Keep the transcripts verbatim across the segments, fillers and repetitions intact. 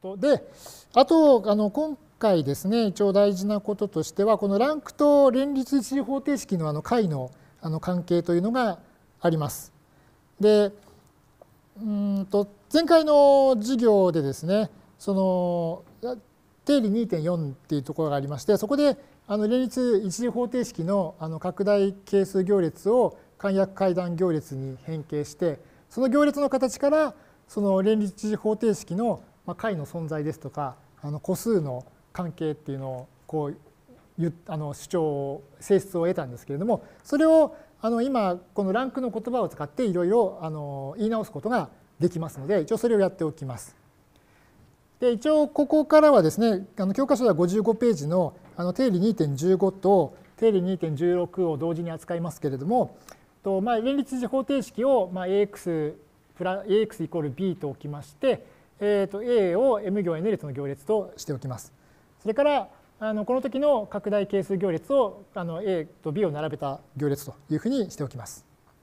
で、あと、あの今回ですね、一応大事なこととしては、このランクと連立一次方程式のあの解のあの関係というのがあります。で、うんと前回の授業でですね、その定理 にてんよん っていうところがありまして、そこであの連立一次方程式のあの拡大係数行列を簡約階段行列に変形して、その行列の形からその連立一次方程式の解の存在ですとか、あの個数の関係っていうのをこうあの主張性質を得たんですけれども、それをあの今このランクの言葉を使っていろいろあの言い直すことができますので、一応それをやっておきます。で、一応ここからはですね、あの教科書ではごじゅうごページのあの定理 にてんじゅうご と定理 にてんじゅうろく を同時に扱いますけれども、とまあ連立一次方程式をまあ ax プラ ax イコール b と置きまして、えー、と a を m 行 n 列の行列としておきます。それからあのこの時の拡大係数行列をあの a と b を並べた行列というふうにしておきます。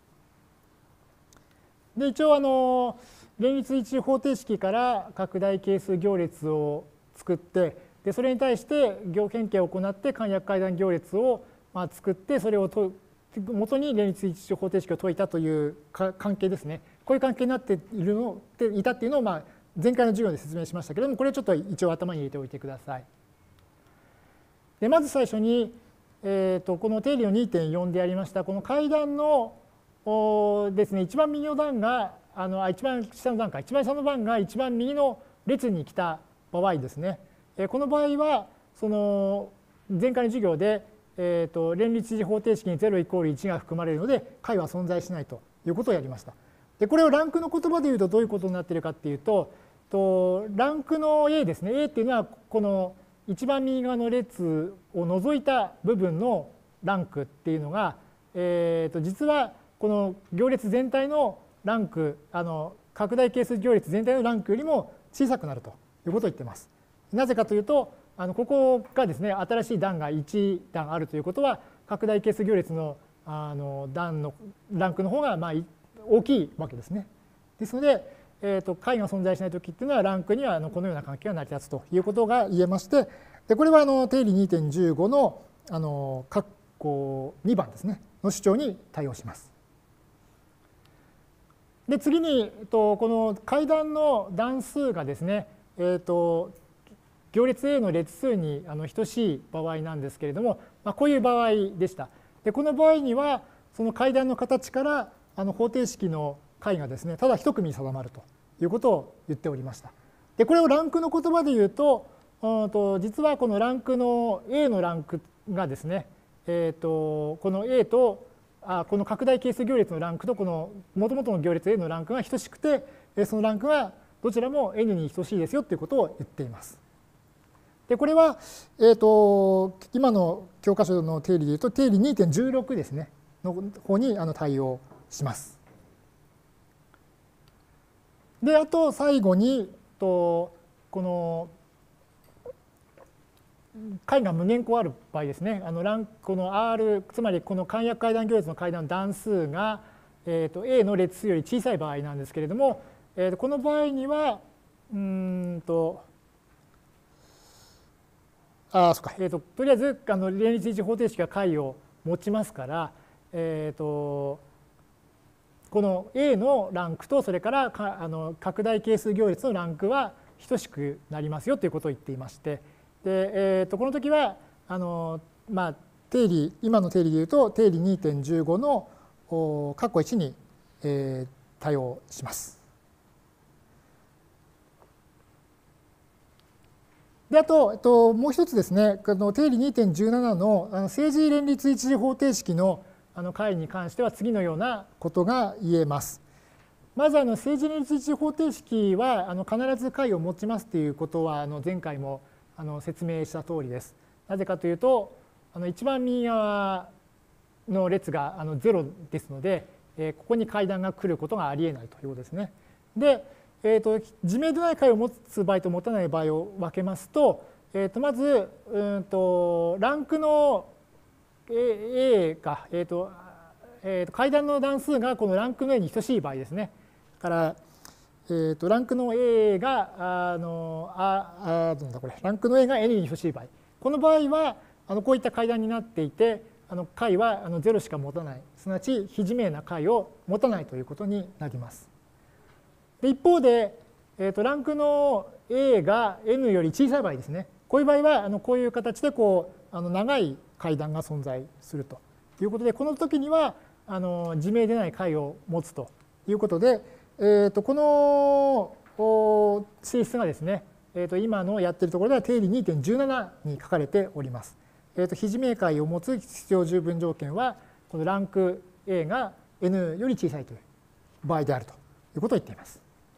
で、一応あの連立一次方程式から拡大係数行列を作って、でそれに対して行変形を行って簡約階段行列をまあ作って、それをと元に連立一次方程式を解いたという関係ですね。こういう関係になっているのでいたっていうのをまあ前回の授業で説明しましたけれども、これをちょっと一応頭に入れておいてください。でまず最初に、えー、とこの定理の にてんよん でやりましたこの階段のですね、一番右の段があの一番下の段か一番下の番が一番右の列に来た場合ですね、この場合はその前回の授業で、えー、と連立一次方程式にゼロイコールいちが含まれるので解は存在しないということをやりました。でこれをランクの言葉で言うとどういうことになっているかっていうと、とランクの A ですね、 A っていうのはこの一番右側の列を除いた部分のランクっていうのが、えー、と実はこの行列全体のランク、あの拡大係数行列全体のランクよりも小さくなるということを言っています。なぜかというと、あのここがですね、新しい段がいち段あるということは、拡大係数行列のあの段のランクの方がまあ大きいわけですね。ですので、えー、と解が存在しないときっていうのはランクにはあのこのような関係が成り立つということが言えまして、でこれはあの定理 にてんじゅうご のあの括弧にばんですねの主張に対応します。で次にこの階段の段数がですね、えー、と行列 A の列数にあの等しい場合なんですけれども、まあ、こういう場合でした。でこの場合にはその階段の形からあの方程式の解がですねただ一組に定まるということを言っておりました。でこれをランクの言葉で言うと、うんと実はこのランクの A のランクがですね、えー、とこの A とあこの拡大係数行列のランクとこの元々の行列 A のランクが等しくて、そのランクはどちらも N に等しいですよということを言っています。でこれは、えー、と今の教科書の定理でいうと定理 にてんじゅうろく ですねの方にあの対応します。であと最後にとこの解が無限個ある場合ですね、あのランこの R つまりこの簡約階段行列の階段の段数が、えー、と A の列数より小さい場合なんですけれども、えー、とこの場合にはうんとあそうか、えー、ととりあえずあの連立一次方程式が解を持ちますから、えー、とこの A のランクとそれからかあの拡大係数行列のランクは等しくなりますよということを言っていまして、でえー、とこの時はあの、まあ、定理今の定理でいうと定理 にてんじゅうご の括弧いちに、えー、対応します。であと、えっと、もう一つですね、この定理 にてんじゅうなな の正時連立一次方程式の解に関しては次のようなことが言えます。まずあの正時連立一次方程式はあの必ず解を持ちますということはあの前回もあの説明した通りです。なぜかというと、あの一番右側の列があのゼロですので、ここに階段が来ることがありえないということですね。で、えー、と自明でない解を持つ場合と持たない場合を分けますと、えー、とまずうんとランクの A が、えーとえー、と階段の段数がこのランクの A に等しい場合ですね。からえー、とランクの A があのああどうなんだこれランクの A が N に等しい場合、この場合はあのこういった階段になっていて、あの解はあのゼロしか持たない、すなわち非自明な解を持たないということになります。で一方で、えー、とランクの A が N より小さい場合ですね、こういう場合はあのこういう形でこうあの長い階段が存在するということで、この時にはあの自明でない解を持つということで、えー、とこの性質がですね、えー、と今のやってるところでは定理 にてんいちなな に書かれております。えー、と非自明解を持つ必要十分条件はこのランク A が N より小さいという場合であるということを言っています。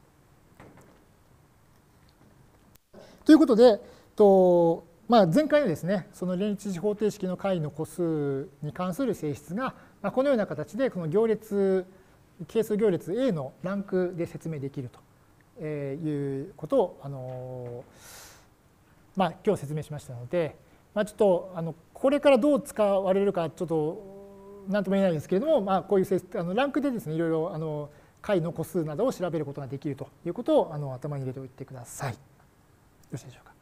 ということで、とまあ、前回のですね、その連立次方程式の解の個数に関する性質が、まあ、このような形でこの行列、係数行列 A のランクで説明できるということを、あのまあ、今日説明しましたので、まあ、ちょっとあのこれからどう使われるかちょっと何とも言えないですけれども、まあ、こういう性質あのランクでですね、いろいろあの解の個数などを調べることができるということをあの頭に入れておいてください。よろしいでしょうか。